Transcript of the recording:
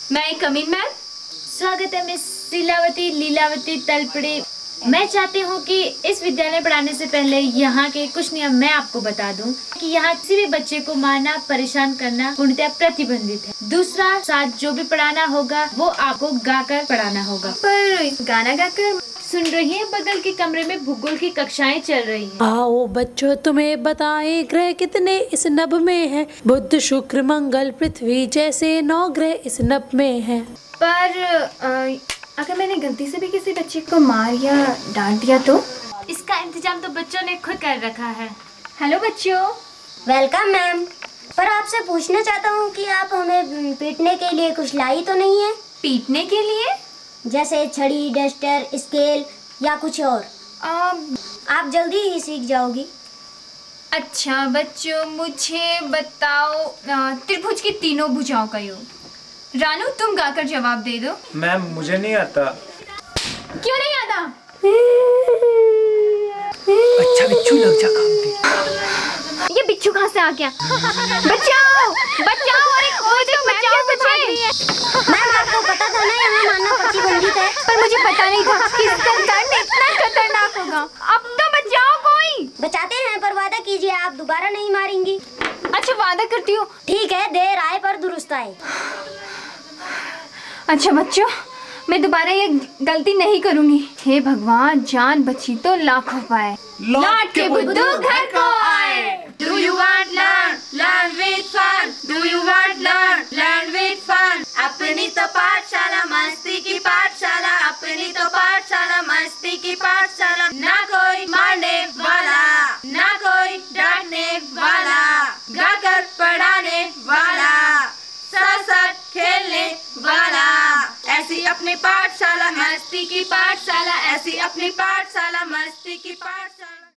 मैं कमीन मैम। स्वागत है मिस लीलावती तलपड़े। मैं चाहती हूँ कि इस विद्यालय में पढ़ाने से पहले यहाँ के कुछ नियम मैं आपको बता दूँ कि यहाँ किसी भी बच्चे को मारना परेशान करना पूर्णतः प्रतिबंधित है। दूसरा, साथ जो भी पढ़ाना होगा वो आपको गाकर पढ़ाना होगा। पर गाना गाकर? सुन रही है, बगल के कमरे में भूगोल की कक्षाएं चल रही हैं। आओ बच्चों, तुम्हें बताएं ग्रह कितने इस नभ में है। बुध शुक्र मंगल पृथ्वी जैसे 9 ग्रह इस नभ में है। पर अगर मैंने गलती से भी किसी बच्चे को मार या डांट दिया तो? इसका इंतजाम तो बच्चों ने खुद कर रखा है। हेलो बच्चों। Welcome ma'am. पर आपसे पूछना चाहता हूँ कि आप हमें पीटने के लिए कुछ लाई तो नहीं है? पीटने के लिए? जैसे छड़ी, डस्टर, स्केल या कुछ और। आप जल्दी ही सीख जाओगी। अच्छा बच्चों, मुझे बताओ त्रिभुज की तीनों भुजाओं का योग। रानू, तुम गाकर जवाब दे दो। मैम मुझे नहीं आता। क्यों नहीं आता? अच्छा बिच्छू लग जा काम पे। ये बिच्छू कहाँ से आ गया? बचाओ बचाओ, अरे कोई तो बचाओ मुझे। मैम आपको पता था ना यहाँ मारना प्रतिबंधित है? पर मुझे पता नहीं था कि इसका दंड इतना खतरनाक होगा। अब तो बचाओ कोई। बचाते हैं, पर वादा कीजिए आप दोबारा नहीं मारेंगी। अच्छा वादा करती हूँ। ठीक है, देर आए पर दुरुस्त आए। अच्छा बच्चों, मैं दोबारा ये गलती नहीं करूंगी। हे भगवान, जान बची तो लाखों पाए। लौट के बुद्धू घर को आए। Do you want learn? Learn with fun. Do you want learn? Learn with fun. अपनी तो पाठशाला मस्ती की पाठशाला, अपनी तो पाठशाला मस्ती की पाठशाला। ना कोई मारने वाला, ना कोई डांटने वाला, गाकर पढ़ाने वाला, साथ साथ खेलने वाला। ऐसी अपनी पाठशाला मस्ती की पाठशाला, ऐसी अपनी पाठशाला मस्ती की पाठशाला।